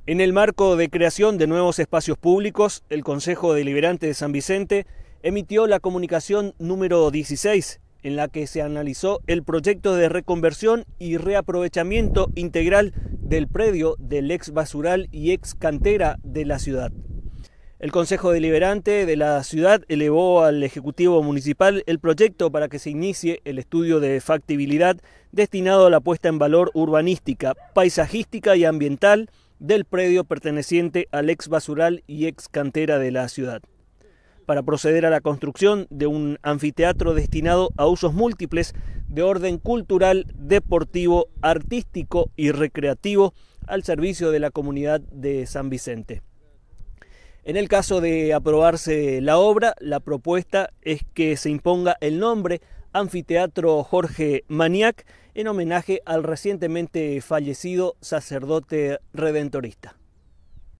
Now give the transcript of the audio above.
En el marco de creación de nuevos espacios públicos, el Consejo Deliberante de San Vicente emitió la comunicación número 16, en la que se analizó el proyecto de reconversión y reaprovechamiento integral del predio del ex basural y ex cantera de la ciudad. El Consejo Deliberante de la ciudad elevó al Ejecutivo Municipal el proyecto para que se inicie el estudio de factibilidad destinado a la puesta en valor urbanística, paisajística y ambiental del predio perteneciente al ex basural y ex cantera de la ciudad, para proceder a la construcción de un anfiteatro destinado a usos múltiples de orden cultural, deportivo, artístico y recreativo al servicio de la comunidad de San Vicente. En el caso de aprobarse la obra, la propuesta es que se imponga el nombre Anfiteatro Jorge Maniac en homenaje al recientemente fallecido sacerdote redentorista.